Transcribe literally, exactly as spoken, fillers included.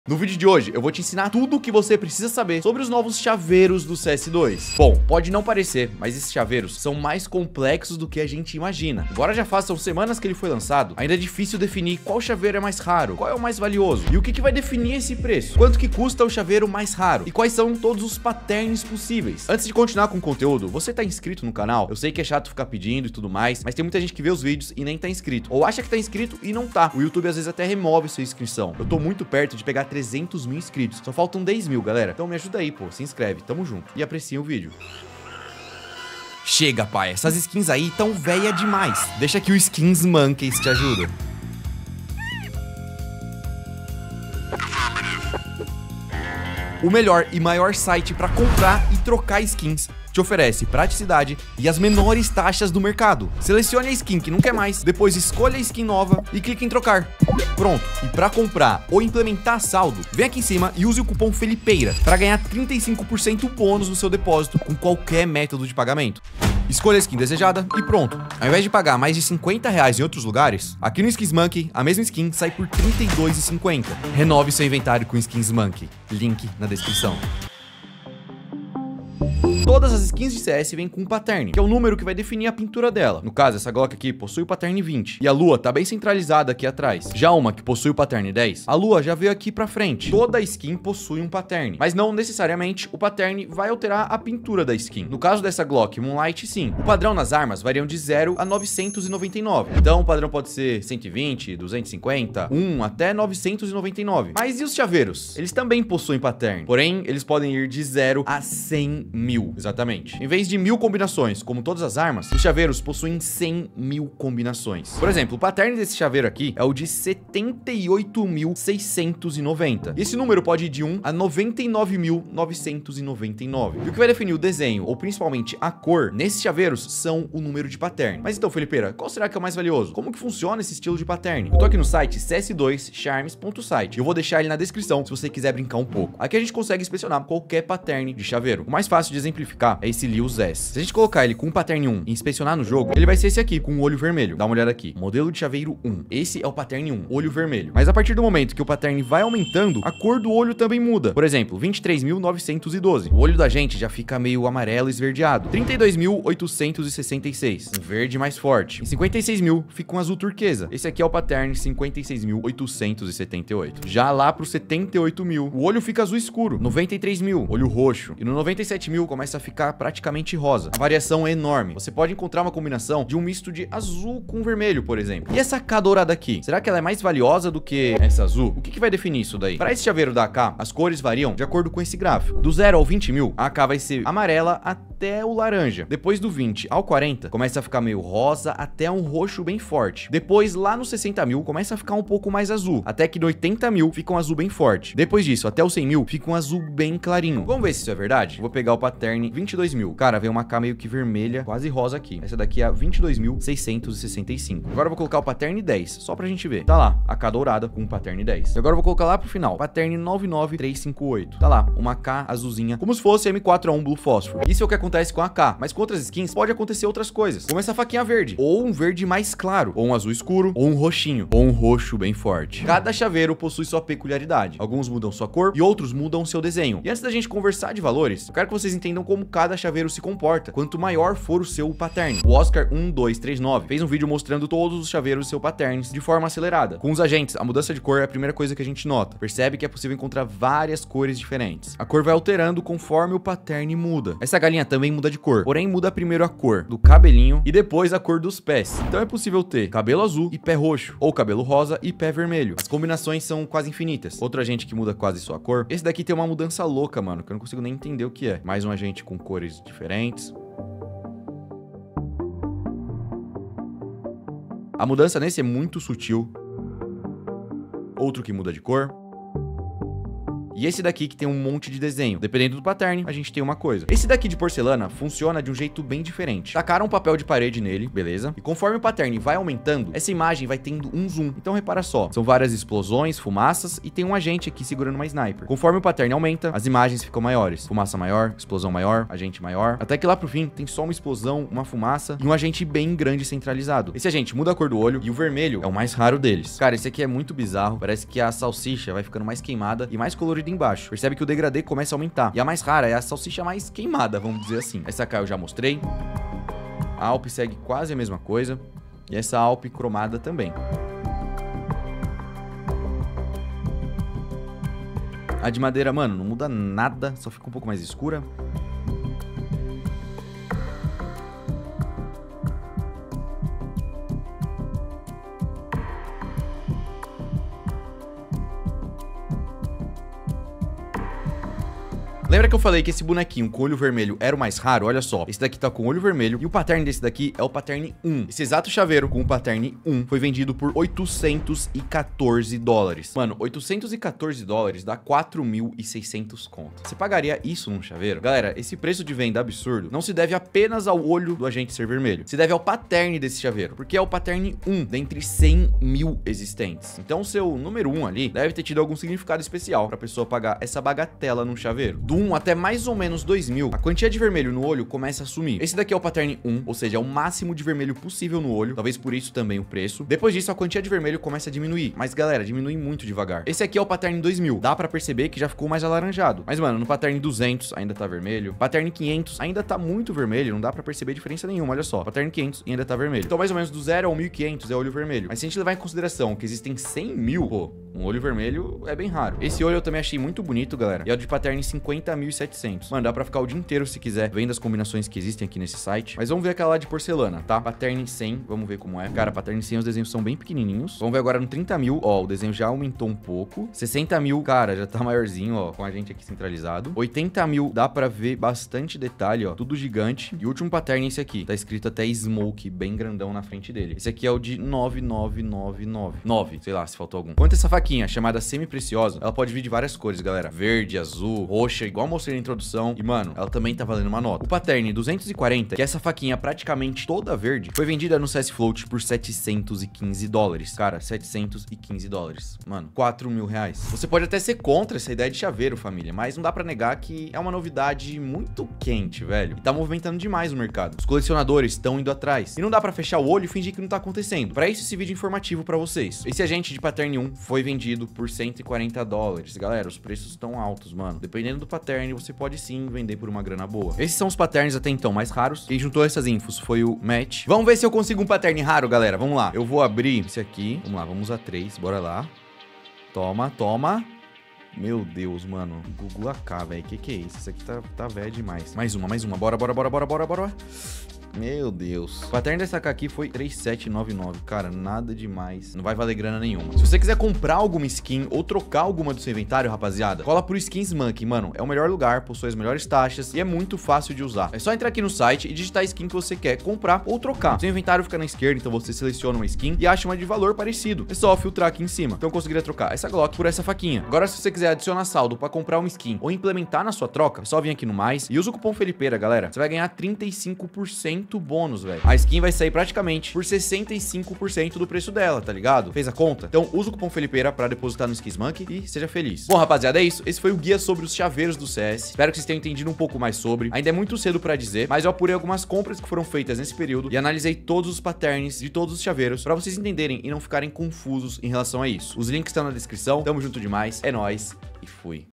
No vídeo de hoje, eu vou te ensinar tudo o que você precisa saber sobre os novos chaveiros do C S dois. Bom, pode não parecer, mas esses chaveiros são mais complexos do que a gente imagina. Embora já façam semanas que ele foi lançado, ainda é difícil definir qual chaveiro é mais raro, qual é o mais valioso e o que, que vai definir esse preço. Quanto que custa o chaveiro mais raro e quais são todos os patterns possíveis. Antes de continuar com o conteúdo, você tá inscrito no canal? Eu sei que é chato ficar pedindo e tudo mais, mas tem muita gente que vê os vídeos e nem tá inscrito, ou acha que tá inscrito e não tá. O YouTube às vezes até remove sua inscrição. Eu tô muito perto de pegar trezentos mil inscritos. Só faltam dez mil, galera. Então me ajuda aí, pô. Se inscreve. Tamo junto. E aprecia o vídeo. Chega, pai. Essas skins aí tão velha demais. Deixa que o Skins Monkeys te ajuda. O melhor e maior site para comprar e trocar skins te oferece praticidade e as menores taxas do mercado. Selecione a skin que não quer mais, depois escolha a skin nova e clique em trocar. Pronto. E para comprar ou implementar saldo, vem aqui em cima e use o cupom Felipeira para ganhar trinta e cinco por cento bônus no seu depósito com qualquer método de pagamento. Escolha a skin desejada e pronto. Ao invés de pagar mais de cinquenta reais em outros lugares, aqui no Skins Monkey, a mesma skin sai por trinta e dois reais e cinquenta centavos. Renove seu inventário com Skins Monkey. Link na descrição. Todas as skins de C S vêm com um pattern, que é o número que vai definir a pintura dela. No caso, essa Glock aqui possui o pattern vinte, e a lua tá bem centralizada aqui atrás. Já uma que possui o pattern dez, a lua já veio aqui pra frente. Toda skin possui um pattern, mas não necessariamente o pattern vai alterar a pintura da skin. No caso dessa Glock Moonlight, sim. O padrão nas armas variam de zero a novecentos e noventa e nove. Então o padrão pode ser cento e vinte, duzentos e cinquenta, um até novecentos e noventa e nove. Mas e os chaveiros? Eles também possuem pattern, porém eles podem ir de zero a cem mil. Exatamente. Em vez de mil combinações, como todas as armas, os chaveiros possuem cem mil combinações. Por exemplo, o pattern desse chaveiro aqui é o de setenta e oito mil seiscentos e noventa. E esse número pode ir de um a noventa e nove mil novecentos e noventa e nove. E o que vai definir o desenho, ou principalmente a cor, nesses chaveiros são o número de pattern. Mas então, Felipeira, qual será que é o mais valioso? Como que funciona esse estilo de pattern? Eu tô aqui no site C S dois charms ponto site. Eu vou deixar ele na descrição se você quiser brincar um pouco. Aqui a gente consegue inspecionar qualquer pattern de chaveiro. O mais fácil de exemplificar é esse Lewis S. Se a gente colocar ele com o pattern um e inspecionar no jogo, ele vai ser esse aqui, com o olho vermelho. Dá uma olhada aqui. Modelo de chaveiro um. Esse é o pattern um, olho vermelho. Mas a partir do momento que o pattern vai aumentando, a cor do olho também muda. Por exemplo, vinte e três mil novecentos e doze. O olho da gente já fica meio amarelo esverdeado. trinta e dois mil oitocentos e sessenta e seis. Um verde mais forte. Em cinquenta e seis mil fica um azul turquesa. Esse aqui é o pattern cinquenta e seis mil oitocentos e setenta e oito. Já lá pro setenta e oito mil, o olho fica azul escuro. noventa e três mil, olho roxo. E no noventa e sete mil começa a ficar praticamente rosa. A variação é enorme. Você pode encontrar uma combinação de um misto de azul com vermelho, por exemplo. E essa A K dourada aqui, será que ela é mais valiosa do que essa azul? O que, que vai definir isso daí? Para esse chaveiro da A K, as cores variam de acordo com esse gráfico. Do zero ao vinte mil, a AK vai ser amarela até o laranja. Depois do vinte ao quarenta, começa a ficar meio rosa até um roxo bem forte. Depois, lá no sessenta mil, começa a ficar um pouco mais azul. Até que no oitenta mil, fica um azul bem forte. Depois disso, até o cem mil, fica um azul bem clarinho. Vamos ver se isso é verdade? Vou pegar o pattern vinte e dois mil. Cara, vem uma A K meio que vermelha, quase rosa aqui. Essa daqui é a vinte e dois mil seiscentos e sessenta e cinco. Agora eu vou colocar o pattern dez, só pra gente ver. Tá lá, A K dourada com o pattern dez. E agora eu vou colocar lá pro final, pattern nove nove três cinco oito. Tá lá, uma A K azulzinha, como se fosse M quatro A um Blue Phosphor. Isso é o que acontece com a A K, mas com outras skins pode acontecer outras coisas, como essa faquinha verde, ou um verde mais claro, ou um azul escuro, ou um roxinho, ou um roxo bem forte. Cada chaveiro possui sua peculiaridade. Alguns mudam sua cor e outros mudam seu desenho. E antes da gente conversar de valores, eu quero que vocês entendam como cada chaveiro se comporta, quanto maior for o seu pattern. O Oscar um dois três nove fez um vídeo mostrando todos os chaveiros do seu patterns de forma acelerada. Com os agentes, a mudança de cor é a primeira coisa que a gente nota. Percebe que é possível encontrar várias cores diferentes. A cor vai alterando conforme o pattern muda. Essa galinha também muda de cor, porém muda primeiro a cor do cabelinho e depois a cor dos pés. Então é possível ter cabelo azul e pé roxo, ou cabelo rosa e pé vermelho. As combinações são quase infinitas. Outro agente que muda quase sua cor. Esse daqui tem uma mudança louca, mano, que eu não consigo nem entender o que é. Mais um agente com cores diferentes. A mudança nesse é muito sutil. Outro que muda de cor. E esse daqui que tem um monte de desenho. Dependendo do pattern, a gente tem uma coisa. Esse daqui de porcelana funciona de um jeito bem diferente. Tacaram um papel de parede nele, beleza? E conforme o pattern vai aumentando, essa imagem vai tendo um zoom. Então repara só, são várias explosões, fumaças e tem um agente aqui segurando uma sniper. Conforme o pattern aumenta, as imagens ficam maiores. Fumaça maior, explosão maior, agente maior. Até que lá pro fim tem só uma explosão, uma fumaça e um agente bem grande centralizado. Esse agente muda a cor do olho e o vermelho é o mais raro deles. Cara, esse aqui é muito bizarro. Parece que a salsicha vai ficando mais queimada e mais colorida embaixo. Percebe que o degradê começa a aumentar. E a mais rara é a salsicha mais queimada, vamos dizer assim. Essa cá eu já mostrei. A Alp segue quase a mesma coisa. E essa Alp cromada também. A de madeira, mano, não muda nada. Só fica um pouco mais escura. Lembra que eu falei que esse bonequinho com olho vermelho era o mais raro? Olha só, esse daqui tá com olho vermelho e o pattern desse daqui é o pattern um. Esse exato chaveiro com o pattern um foi vendido por oitocentos e quatorze dólares. Mano, oitocentos e quatorze dólares dá quatro mil e seiscentos conto. Você pagaria isso num chaveiro? Galera, esse preço de venda absurdo não se deve apenas ao olho do agente ser vermelho. Se deve ao pattern desse chaveiro, porque é o pattern um dentre cem mil existentes. Então o seu número um ali deve ter tido algum significado especial pra pessoa pagar essa bagatela num chaveiro. Do um até mais ou menos dois mil, a quantia de vermelho no olho começa a sumir. Esse daqui é o pattern um, ou seja, é o máximo de vermelho possível no olho, talvez por isso também o preço. Depois disso, a quantia de vermelho começa a diminuir, mas galera, diminui muito devagar. Esse aqui é o pattern dois mil, dá pra perceber que já ficou mais alaranjado. Mas mano, no pattern duzentos ainda tá vermelho, pattern quinhentos ainda tá muito vermelho, não dá pra perceber diferença nenhuma, olha só. Pattern quinhentos ainda tá vermelho. Então mais ou menos do zero ao mil e quinhentos é olho vermelho. Mas se a gente levar em consideração que existem cem mil, pô, um olho vermelho é bem raro. Esse olho eu também achei muito bonito, galera, e é o de pattern cinquenta mil e setecentos. Mano, dá pra ficar o dia inteiro se quiser vendo as combinações que existem aqui nesse site. Mas vamos ver aquela lá de porcelana, tá? Pattern cem, vamos ver como é. Cara, pattern cem, os desenhos são bem pequenininhos. Vamos ver agora no trinta mil, ó, o desenho já aumentou um pouco. sessenta mil, cara, já tá maiorzinho, ó, com a gente aqui centralizado. oitenta mil, dá pra ver bastante detalhe, ó, tudo gigante. E o último pattern é esse aqui, tá escrito até Smoke, bem grandão na frente dele. Esse aqui é o de nove nove nove nove. nove, sei lá, se faltou algum. Quanto essa faquinha, chamada semi-preciosa, ela pode vir de várias cores, galera. Verde, azul, roxa, igual eu mostrei na introdução. E, mano, ela também tá valendo uma nota. O pattern duzentos e quarenta, que é essa faquinha praticamente toda verde, foi vendida no C S Float por setecentos e quinze dólares. Cara, setecentos e quinze dólares. Mano, quatro mil reais. Você pode até ser contra essa ideia de chaveiro, família, mas não dá pra negar que é uma novidade muito quente, velho. E tá movimentando demais o mercado. Os colecionadores estão indo atrás. E não dá pra fechar o olho e fingir que não tá acontecendo. Pra isso, esse vídeo informativo pra vocês. Esse agente de pattern um foi vendido por cento e quarenta dólares. Galera, os preços estão altos, mano. Dependendo do pattern, você pode sim vender por uma grana boa. Esses são os patterns até então mais raros. Quem juntou essas infos foi o Matt. Vamos ver se eu consigo um pattern raro, galera. Vamos lá. Eu vou abrir esse aqui. Vamos lá, vamos usar três. Bora lá. Toma, toma. Meu Deus, mano. Gugu A K, velho. Que que é isso? Isso aqui tá, tá velho demais. Mais uma, mais uma. Bora, bora, bora, bora, bora, bora. Meu Deus. O pattern dessa aqui foi três sete nove nove. Cara, nada demais. Não vai valer grana nenhuma. Se você quiser comprar alguma skin ou trocar alguma do seu inventário, rapaziada, cola pro Skins Monkey, mano. É o melhor lugar, possui as melhores taxas e é muito fácil de usar. É só entrar aqui no site e digitar a skin que você quer comprar ou trocar. Seu inventário fica na esquerda, então você seleciona uma skin e acha uma de valor parecido. É só filtrar aqui em cima. Então eu conseguiria trocar essa Glock por essa faquinha. Agora, se você quiser adicionar saldo pra comprar uma skin ou implementar na sua troca, é só vir aqui no mais e usa o cupom Felipeira, galera. Você vai ganhar trinta e cinco por cento bônus, velho. A skin vai sair praticamente por sessenta e cinco por cento do preço dela, tá ligado? Fez a conta? Então usa o cupom Felipeira pra depositar no Skins Monkey e seja feliz. Bom, rapaziada, é isso. Esse foi o guia sobre os chaveiros do C S. Espero que vocês tenham entendido um pouco mais sobre. Ainda é muito cedo pra dizer, mas eu apurei algumas compras que foram feitas nesse período e analisei todos os patterns de todos os chaveiros pra vocês entenderem e não ficarem confusos em relação a isso. Os links estão na descrição. Tamo junto demais. É nóis e fui.